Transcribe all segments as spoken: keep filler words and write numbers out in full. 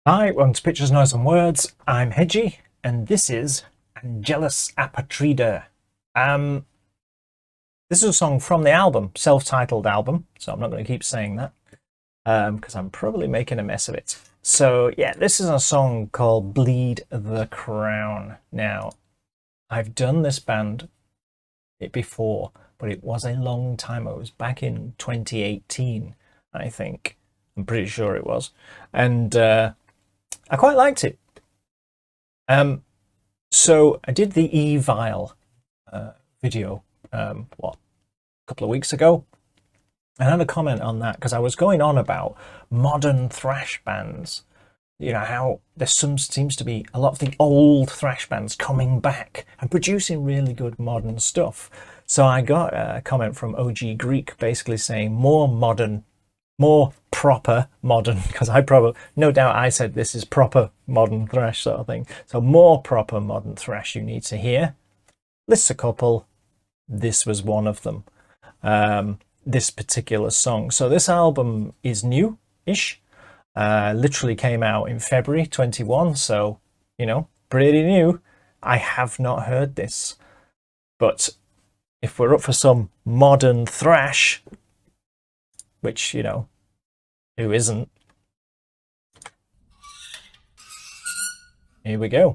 Hi, welcome to Pictures, Noise and Words. I'm Hedgie, and this is Angelus Apatrida. Um, this is a song from the album, self-titled album, so I'm not going to keep saying that, because um, I'm probably making a mess of it. So yeah, this is a song called Bleed the Crown. Now, I've done this band it before, but it was a long time ago. It was back in twenty eighteen, I think. I'm pretty sure it was. And uh, I quite liked it. Um, so I did the Evile uh, video, um, what, a couple of weeks ago. I had a comment on that because I was going on about modern thrash bands. You know, how there some seems to be a lot of the old thrash bands coming back and producing really good modern stuff. So I got a comment from O G Greek basically saying more modern, more proper modern, because I probably, no doubt I said this is proper modern thrash sort of thing. So more proper modern thrash you need to hear. Lists a couple. This was one of them. Um, this particular song. So this album is new-ish. Uh, literally came out in February twenty-one. So, you know, pretty new. I have not heard this. But if we're up for some modern thrash, which, you know, who isn't? Here we go.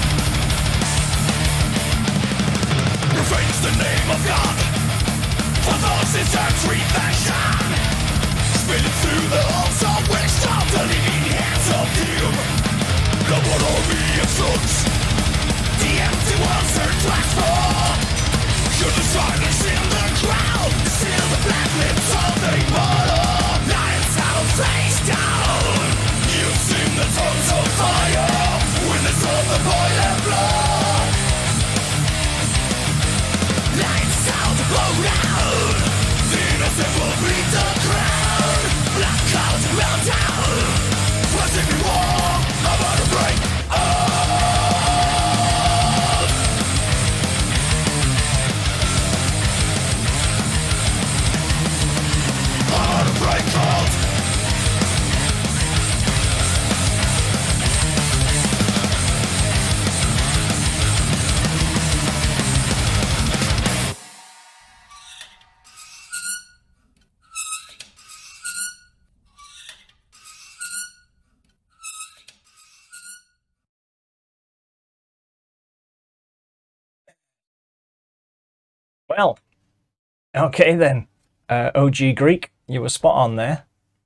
the name of God. For Well, okay then. Uh, O G Greek, you were spot on there.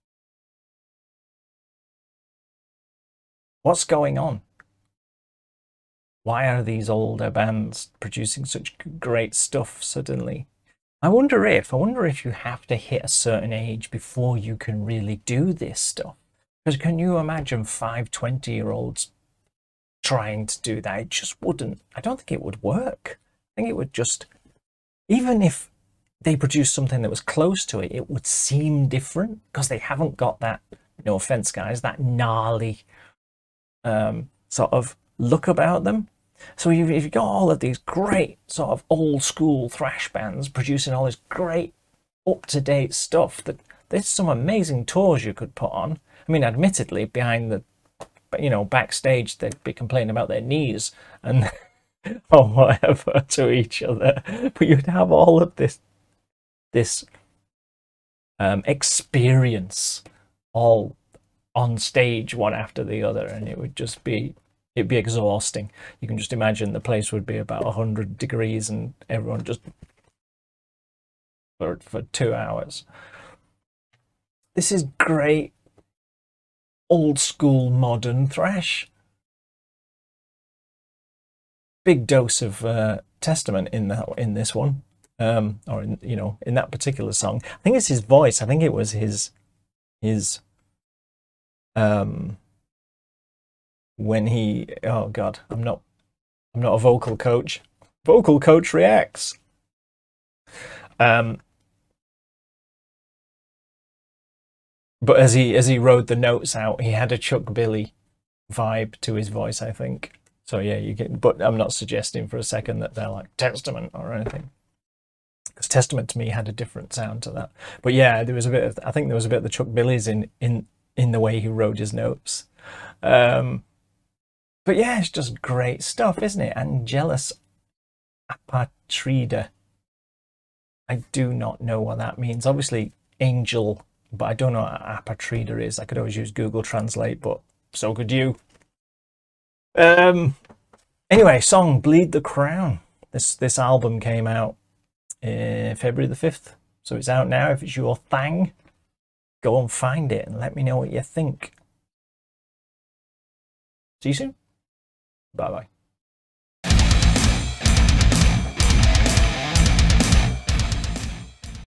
What's going on? Why are these older bands producing such great stuff suddenly? I wonder if, I wonder if you have to hit a certain age before you can really do this stuff. Because can you imagine five twenty-year-olds trying to do that? It just wouldn't. I don't think it would work. I think it would just, even if they produced something that was close to it, it would seem different because they haven't got that, no offense guys, that gnarly um, sort of look about them. So you've, you've got all of these great sort of old school thrash bands producing all this great up-to-date stuff. That there's some amazing tours you could put on. I mean, admittedly, behind the, you know, backstage, they'd be complaining about their knees and or whatever to each other. But you'd have all of this, this um, experience all on stage, one after the other, and it would just be, it'd be exhausting. You can just imagine the place would be about one hundred degrees and everyone just for, for two hours. This is great old school modern thrash. Big dose of uh, Testament in that, in this one, um, or in, you know, in that particular song. I think it's his voice. I think it was his his um when he, oh god, I'm not I'm not a vocal coach. Vocal coach reacts. Um, but as he as he wrote the notes out, he had a Chuck Billy vibe to his voice, I think. So yeah, you get. But I'm not suggesting for a second that they're like Testament or anything, because Testament to me had a different sound to that. But yeah, there was a bit of, I think there was a bit of the Chuck Billy's in in in the way he wrote his notes. Um, but yeah, it's just great stuff, isn't it? Angelus Apatrida. I do not know what that means. Obviously, angel, but I don't know what Apatrida is. I could always use Google Translate, but so could you. Um. Anyway, song "Bleed the Crown." This this album came out uh, February the fifth, so it's out now. If it's your thing, go and find it and let me know what you think. See you soon. Bye bye.